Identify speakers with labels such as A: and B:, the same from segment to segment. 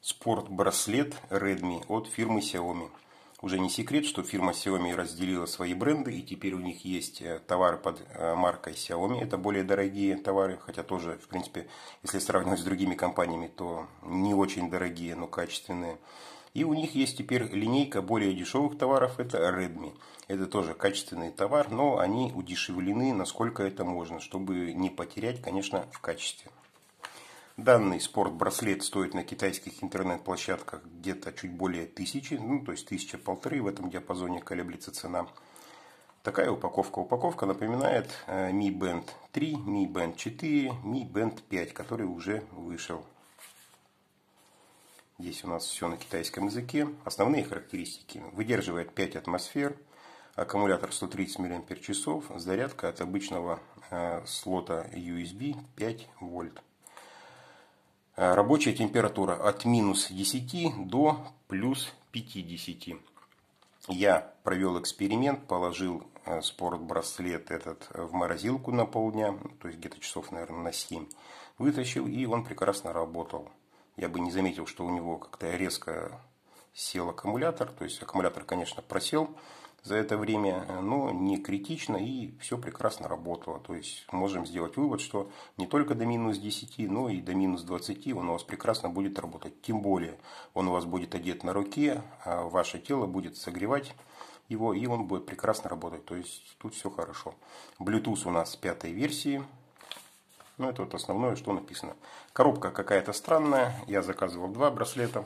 A: Спорт-браслет Redmi от фирмы Xiaomi. Уже не секрет, что фирма Xiaomi разделила свои бренды, и теперь у них есть товары под маркой Xiaomi. Это более дорогие товары, хотя тоже, в принципе, если сравнивать с другими компаниями, то не очень дорогие, но качественные. И у них есть теперь линейка более дешевых товаров, это Redmi. Это тоже качественный товар, но они удешевлены, насколько это можно, чтобы не потерять, конечно, в качестве. Данный спорт-браслет стоит на китайских интернет-площадках где-то чуть более 1000, ну то есть 1000-1500, в этом диапазоне колеблется цена. Такая упаковка. Упаковка напоминает Mi Band 3, Mi Band 4, Mi Band 5, который уже вышел. Здесь у нас все на китайском языке. Основные характеристики. Выдерживает 5 атмосфер, аккумулятор 130 мАч, зарядка от обычного слота USB 5 вольт. Рабочая температура от минус 10 до плюс 50. Я провел эксперимент, положил спорт-браслет этот в морозилку на полдня, то есть где-то часов, наверное, на 7. Вытащил, и он прекрасно работал. Я бы не заметил, что у него как-то резко сел аккумулятор. То есть аккумулятор, конечно, просел за это время, но не критично, и все прекрасно работало. То есть можем сделать вывод, что не только до минус 10, но и до минус 20 он у вас прекрасно будет работать. Тем более он у вас будет одет на руке, а ваше тело будет согревать его, и он будет прекрасно работать. То есть тут все хорошо. Bluetooth у нас 5-й версии. Ну, это вот основное, что написано. Коробка какая-то странная. Я заказывал 2 браслета.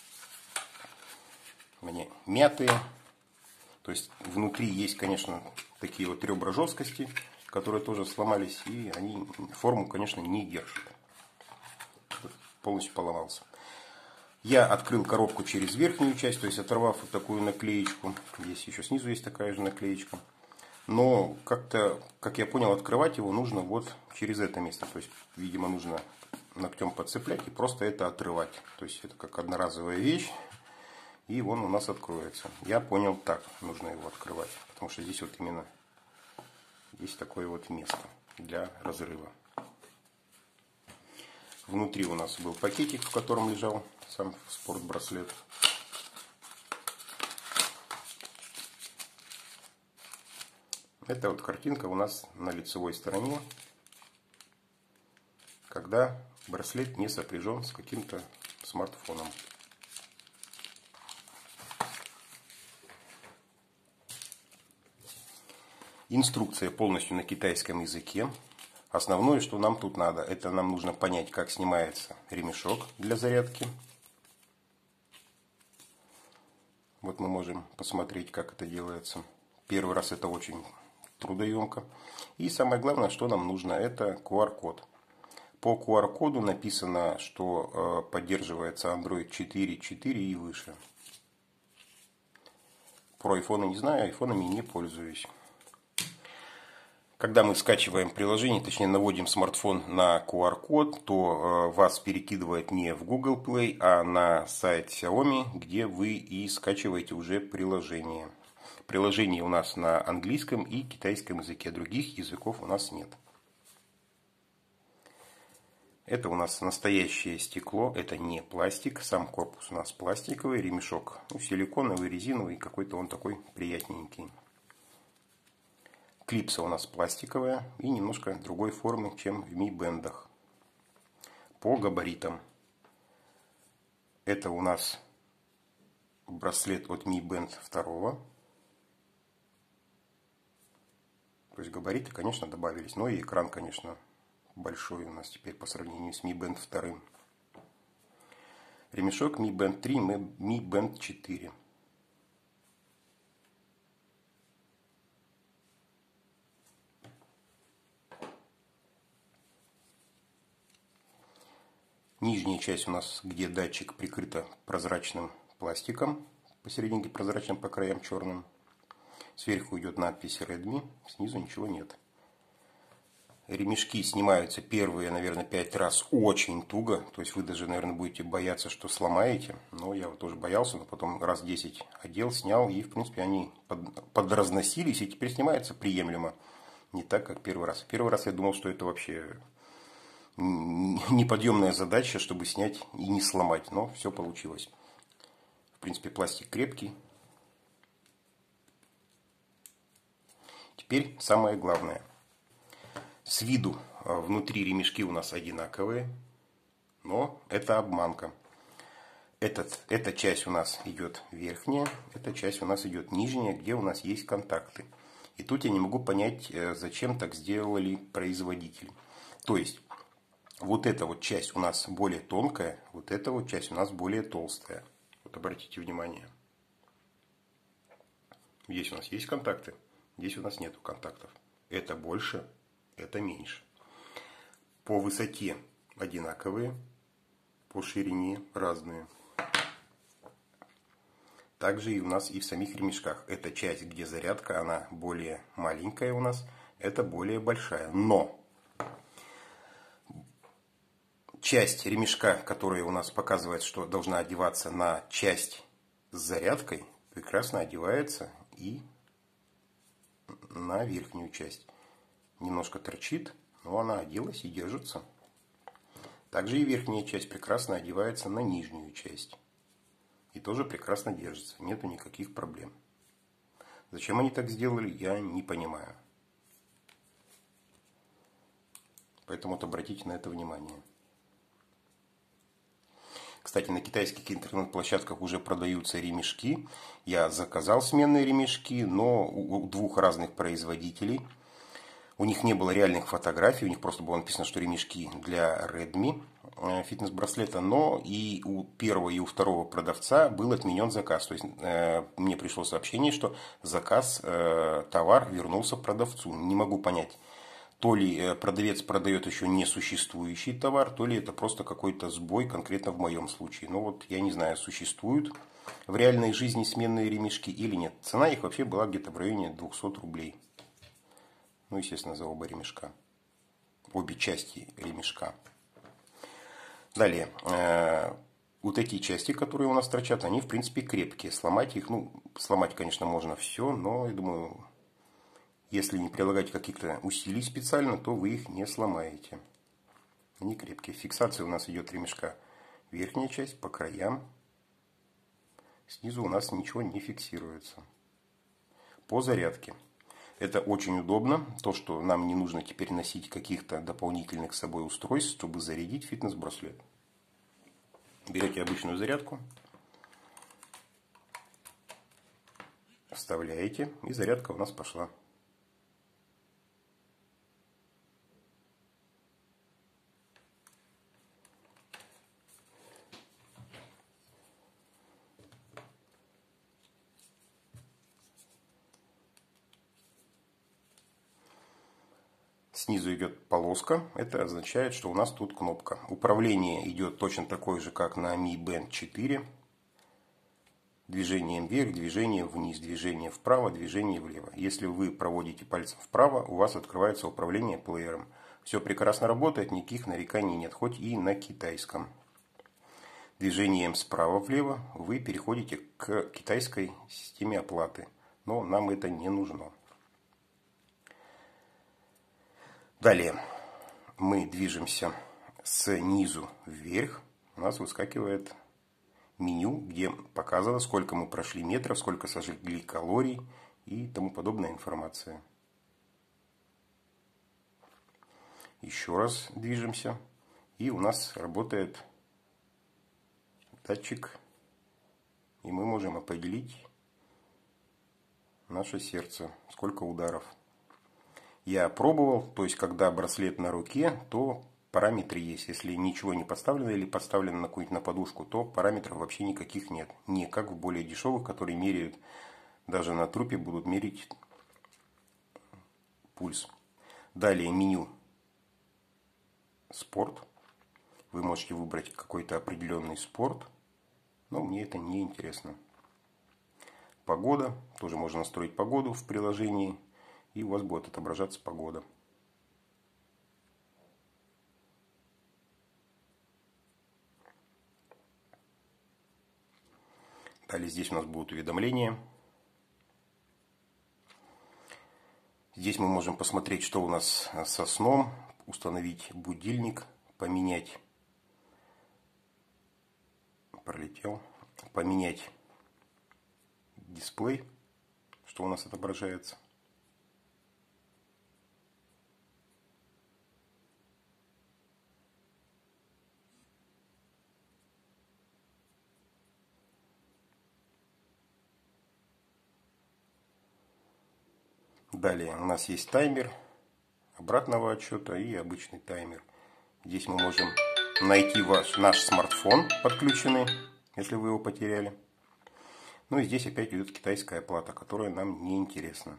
A: Мне мятые. То есть внутри есть, конечно, такие вот ребра жесткости, которые тоже сломались. И они форму, конечно, не держат. Полностью поломался. Я открыл коробку через верхнюю часть, то есть оторвав вот такую наклеечку. Здесь еще снизу есть такая же наклеечка. Но как-то, как я понял, открывать его нужно вот через это место. То есть, видимо, нужно ногтем подцеплять и просто это отрывать. То есть это как одноразовая вещь. И он у нас откроется. Я понял, так нужно его открывать. Потому что здесь вот именно есть такое вот место для разрыва. Внутри у нас был пакетик, в котором лежал сам спорт-браслет. Это вот картинка у нас на лицевой стороне, когда браслет не сопряжен с каким-то смартфоном. Инструкция полностью на китайском языке. Основное, что нам тут надо, это нам нужно понять, как снимается ремешок для зарядки. Вот мы можем посмотреть, как это делается. Первый раз это очень трудоемко. И самое главное, что нам нужно, это QR-код. По QR-коду написано, что поддерживается Android 4.4 и выше. Про айфоны не знаю, айфонами не пользуюсь. Когда мы скачиваем приложение, точнее наводим смартфон на QR-код, то вас перекидывает не в Google Play, а на сайт Xiaomi, где вы и скачиваете уже приложение. Приложение у нас на английском и китайском языке. Других языков у нас нет. Это у нас настоящее стекло. Это не пластик. Сам корпус у нас пластиковый. Ремешок силиконовый, резиновый. Какой-то он такой приятненький. Клипса у нас пластиковая и немножко другой формы, чем в Mi Band'ах. По габаритам. Это у нас браслет от Mi Band 2. То есть габариты, конечно, добавились. Но и экран, конечно, большой у нас теперь по сравнению с Mi Band 2. Ремешок Mi Band 3, Mi Band 4. Нижняя часть у нас, где датчик, прикрыта прозрачным пластиком. Посерединке прозрачным, по краям черным. Сверху идет надпись Redmi, снизу ничего нет. Ремешки снимаются первые, наверное, 5 раз очень туго. То есть вы даже, наверное, будете бояться, что сломаете. Но я вот тоже боялся, но потом раз 10 одел, снял. И, в принципе, они подразносились. И теперь снимается приемлемо. Не так, как первый раз. Первый раз я думал, что это вообще неподъемная задача, чтобы снять и не сломать. Но все получилось. В принципе, пластик крепкий. Теперь самое главное. С виду внутри ремешки у нас одинаковые, но это обманка. Эта часть у нас идет верхняя, эта часть у нас идет нижняя, где у нас есть контакты. И тут я не могу понять, зачем так сделали производители. То есть, вот эта вот часть у нас более тонкая, вот эта вот часть у нас более толстая. Вот обратите внимание. Здесь у нас есть контакты, здесь у нас нету контактов. Это больше, это меньше. По высоте одинаковые, по ширине разные. Также и у нас и в самих ремешках. Эта часть, где зарядка, она более маленькая у нас, это более большая. Но часть ремешка, которая у нас показывает, что должна одеваться на часть с зарядкой, прекрасно одевается и на верхнюю часть. Немножко торчит, но она оделась и держится. Также и верхняя часть прекрасно одевается на нижнюю часть. И тоже прекрасно держится. Нету никаких проблем. Зачем они так сделали, я не понимаю. Поэтому вот обратите на это внимание. Кстати, на китайских интернет-площадках уже продаются ремешки. Я заказал сменные ремешки, но у двух разных производителей. У них не было реальных фотографий, у них просто было написано, что ремешки для Redmi фитнес-браслета, но и у первого, и у второго продавца был отменен заказ. То есть мне пришло сообщение, что заказ, товар вернулся продавцу. Не могу понять, то ли продавец продает еще несуществующий товар, то ли это просто какой-то сбой конкретно в моем случае. Но вот я не знаю, существуют в реальной жизни сменные ремешки или нет. Цена их вообще была где-то в районе 200 рублей. Ну, естественно, за оба ремешка. Обе части ремешка. Далее. Вот эти части, которые у нас торчат, они, в принципе, крепкие. Сломать их, сломать, конечно, можно все, но, я думаю, если не прилагать каких-то усилий специально, то вы их не сломаете. Они крепкие. Фиксация у нас идет ремешка. Верхняя часть по краям. Снизу у нас ничего не фиксируется. По зарядке. Это очень удобно, то, что нам не нужно теперь носить каких-то дополнительных с собой устройств, чтобы зарядить фитнес-браслет. Берете обычную зарядку, вставляете, и зарядка у нас пошла. Снизу идет полоска, это означает, что у нас тут кнопка. Управление идет точно такое же, как на Mi Band 4. Движением вверх, движение вниз, движение вправо, движение влево. Если вы проводите пальцем вправо, у вас открывается управление плеером. Все прекрасно работает, никаких нареканий нет, хоть и на китайском. Движением справа влево вы переходите к китайской системе оплаты. Но нам это не нужно. Далее мы движемся снизу вверх. У нас выскакивает меню, где показано, сколько мы прошли метров, сколько сожгли калорий и тому подобная информация. Еще раз движемся. И у нас работает датчик. И мы можем определить наше сердце, сколько ударов. Я пробовал, то есть когда браслет на руке, то параметры есть. Если ничего не подставлено или подставлено на какую-нибудь на подушку, то параметров вообще никаких нет. Не как в более дешевых, которые меряют, даже на трупе будут мерить пульс. Далее меню спорт. Вы можете выбрать какой-то определенный спорт, но мне это не интересно. Погода. Тоже можно настроить погоду в приложении. И у вас будет отображаться погода. Далее здесь у нас будут уведомления. Здесь мы можем посмотреть, что у нас со сном, установить будильник, поменять дисплей, что у нас отображается. Далее у нас есть таймер обратного отсчета и обычный таймер. Здесь мы можем найти наш смартфон подключенный, если вы его потеряли. Ну и здесь опять идет китайская плата, которая нам не интересна.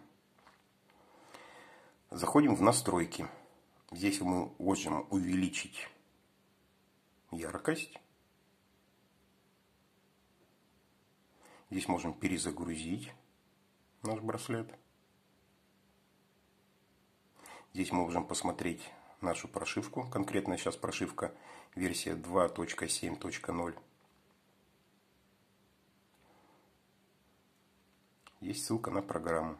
A: Заходим в настройки. Здесь мы можем увеличить яркость. Здесь можем перезагрузить наш браслет. Здесь мы можем посмотреть нашу прошивку. Конкретно сейчас прошивка версия 2.7.0. Есть ссылка на программу.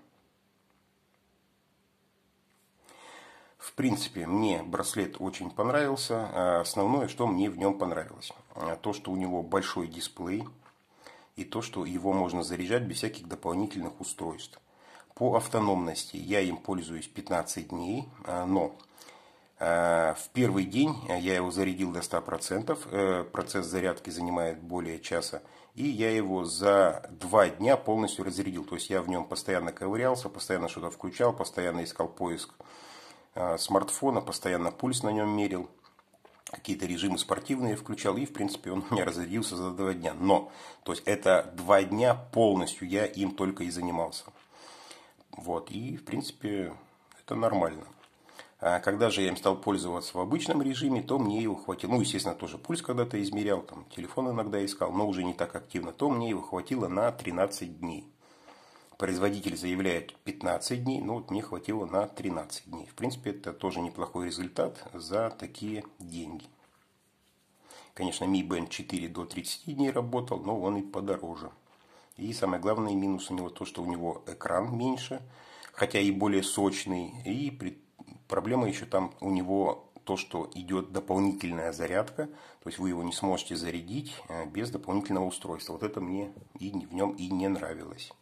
A: В принципе, мне браслет очень понравился. Основное, что мне в нем понравилось, то, что у него большой дисплей и то, что его можно заряжать без всяких дополнительных устройств. По автономности я им пользуюсь 15 дней, но в первый день я его зарядил до 100%, процесс зарядки занимает более часа, и я его за 2 дня полностью разрядил. То есть я в нем постоянно ковырялся, постоянно что-то включал, постоянно искал поиск смартфона, постоянно пульс на нем мерил, какие-то режимы спортивные включал, и в принципе он у меня разрядился за 2 дня. Но, то есть это 2 дня полностью я им только и занимался. Вот, и в принципе это нормально. А когда же я им стал пользоваться в обычном режиме, то мне его хватило, ну естественно тоже пульс когда-то измерял, там, телефон иногда искал, но уже не так активно, то мне его хватило на 13 дней. Производитель заявляет 15 дней, но вот мне хватило на 13 дней. В принципе это тоже неплохой результат за такие деньги. Конечно, Mi Band 4 до 30 дней работал, но он и подороже. И самый главный минус у него то, что у него экран меньше, хотя и более сочный. И проблема еще там у него то, что идет дополнительная зарядка. То есть вы его не сможете зарядить без дополнительного устройства. Вот это мне в нем и не нравилось.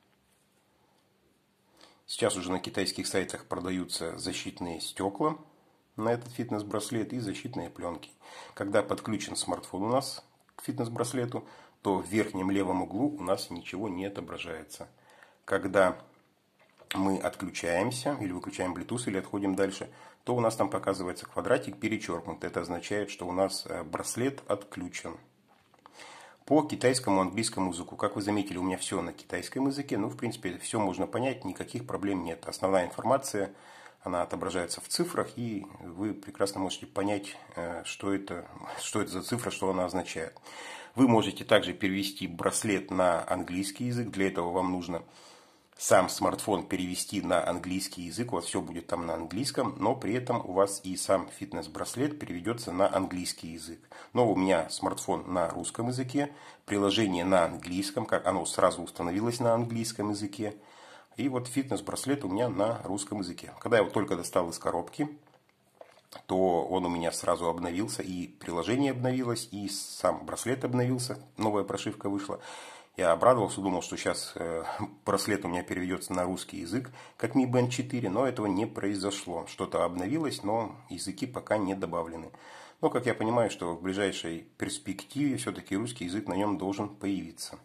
A: Сейчас уже на китайских сайтах продаются защитные стекла на этот фитнес-браслет и защитные пленки. Когда подключен смартфон у нас к фитнес-браслету, то в верхнем левом углу у нас ничего не отображается. Когда мы отключаемся или выключаем Bluetooth или отходим дальше, то у нас там показывается квадратик перечеркнут. Это означает, что у нас браслет отключен. По китайскому, английскому языку, как вы заметили, у меня все на китайском языке. Ну, в принципе, все можно понять, никаких проблем нет. Основная информация, она отображается в цифрах, и вы прекрасно можете понять, что это за цифра, что она означает. Вы можете также перевести браслет на английский язык. Для этого вам нужно сам смартфон перевести на английский язык. У вас все будет там на английском, но при этом у вас и сам фитнес-браслет переведется на английский язык. Но у меня смартфон на русском языке, приложение на английском, как оно сразу установилось на английском языке. И вот фитнес-браслет у меня на русском языке. Когда я его только достал из коробки, то он у меня сразу обновился, и приложение обновилось, и сам браслет обновился, новая прошивка вышла. Я обрадовался, думал, что сейчас браслет у меня переведется на русский язык, как Mi Band 4, но этого не произошло. Что-то обновилось, но языки пока не добавлены. Но, как я понимаю, что в ближайшей перспективе все-таки русский язык на нем должен появиться.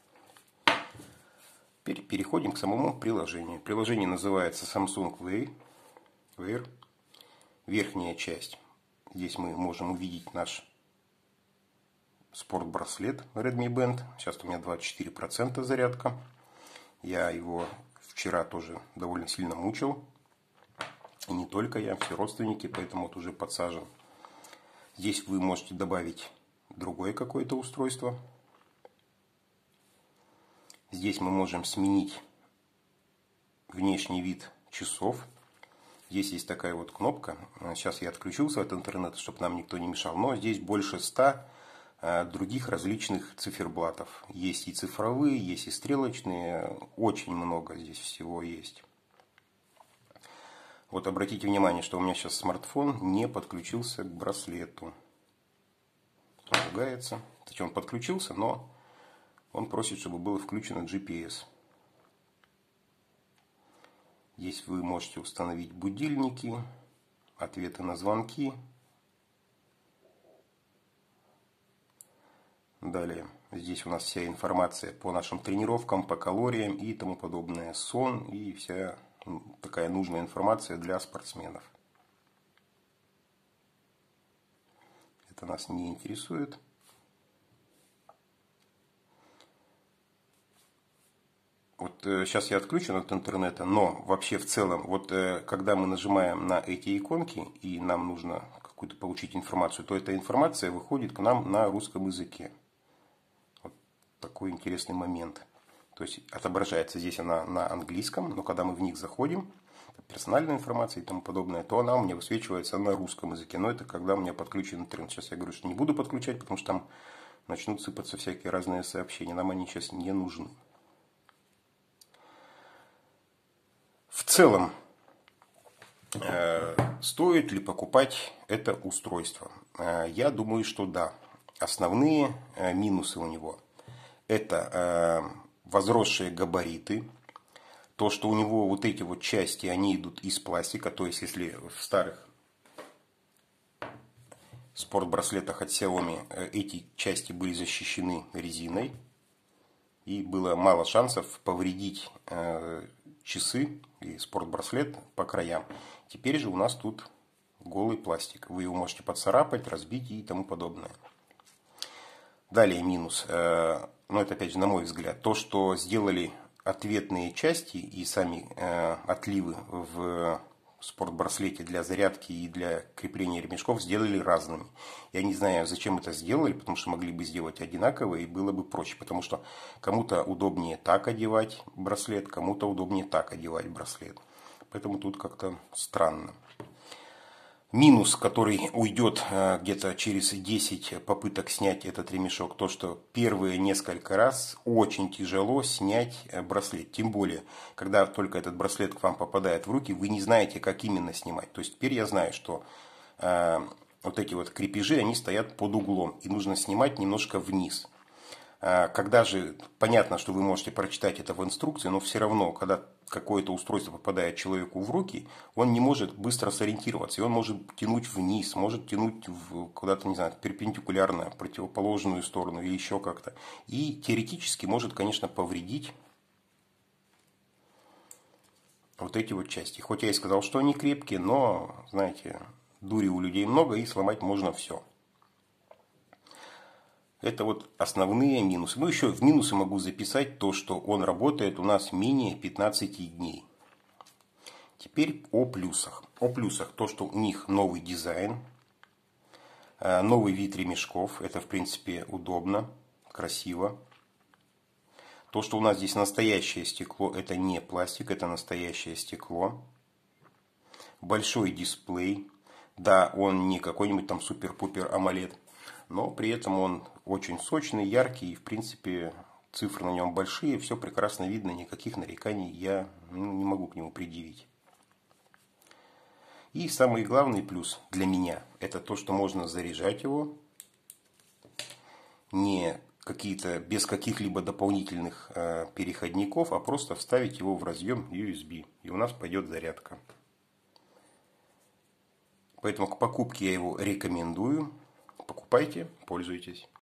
A: Теперь переходим к самому приложению. Приложение называется Samsung Wear. Верхняя часть. Здесь мы можем увидеть наш спорт-браслет Redmi Band. Сейчас у меня 24% зарядка. Я его вчера тоже довольно сильно мучил. И не только я, все родственники, поэтому вот уже подсажен. Здесь вы можете добавить другое какое-то устройство. Здесь мы можем сменить внешний вид часов. Здесь есть такая вот кнопка. Сейчас я отключился от интернета, чтобы нам никто не мешал. Но здесь больше 100 других различных циферблатов. Есть и цифровые, есть и стрелочные. Очень много здесь всего есть. Вот обратите внимание, что у меня сейчас смартфон не подключился к браслету. Ругается. Точнее, он подключился, но он просит, чтобы было включено GPS. Здесь вы можете установить будильники, ответы на звонки. Далее, здесь у нас вся информация по нашим тренировкам, по калориям и тому подобное. Сон и вся такая нужная информация для спортсменов. Это нас не интересует. Вот сейчас я отключен от интернета, но вообще в целом, вот когда мы нажимаем на эти иконки и нам нужно какую-то получить информацию, то эта информация выходит к нам на русском языке. Вот такой интересный момент. То есть отображается здесь она на английском, но когда мы в них заходим, персональная информация и тому подобное, то она у меня высвечивается на русском языке. Но это когда у меня подключен интернет. Сейчас я говорю, что не буду подключать, потому что там начнут сыпаться всякие разные сообщения. Нам они сейчас не нужны. В целом, стоит ли покупать это устройство? Я думаю, что да. Основные минусы у него – это возросшие габариты. То, что у него вот эти вот части, они идут из пластика. То есть, если в старых спортбраслетах от Xiaomi эти части были защищены резиной, и было мало шансов повредить часы и спортбраслет по краям. Теперь же у нас тут голый пластик. Вы его можете поцарапать, разбить и тому подобное. Далее минус. Но это опять же на мой взгляд. То, что сделали ответные части и сами отливы в спортбраслете для зарядки и для крепления ремешков сделали разными. Я не знаю, зачем это сделали, потому что могли бы сделать одинаково и было бы проще. Потому что кому-то удобнее так одевать браслет, кому-то удобнее так одевать браслет. Поэтому тут как-то странно. Минус, который уйдет где-то через 10 попыток снять этот ремешок, то, что первые несколько раз очень тяжело снять браслет. Тем более, когда только этот браслет к вам попадает в руки, вы не знаете, как именно снимать. То есть теперь я знаю, что вот эти вот крепежи, они стоят под углом, и нужно снимать немножко вниз. Когда же, понятно, что вы можете прочитать это в инструкции, но все равно, когда какое-то устройство попадает человеку в руки, он не может быстро сориентироваться. И он может тянуть вниз, может тянуть куда-то, не знаю, перпендикулярно, противоположную сторону или еще как-то. И теоретически может, конечно, повредить вот эти вот части. Хоть я и сказал, что они крепкие, но, знаете, дури у людей много и сломать можно все. Это вот основные минусы. Ну, еще в минусы могу записать то, что он работает у нас менее 15 дней. Теперь о плюсах. О плюсах то, что у них новый дизайн, новый вид ремешков. Это, в принципе, удобно, красиво. То, что у нас здесь настоящее стекло, это не пластик, это настоящее стекло. Большой дисплей. Да, он не какой-нибудь там супер-пупер AMOLED. Но при этом он очень сочный, яркий, и в принципе цифры на нем большие, все прекрасно видно, никаких нареканий я не могу к нему предъявить. И самый главный плюс для меня – это то, что можно заряжать его не без каких-либо дополнительных переходников, а просто вставить его в разъем USB, и у нас пойдет зарядка. Поэтому к покупке я его рекомендую. Покупайте, пользуйтесь.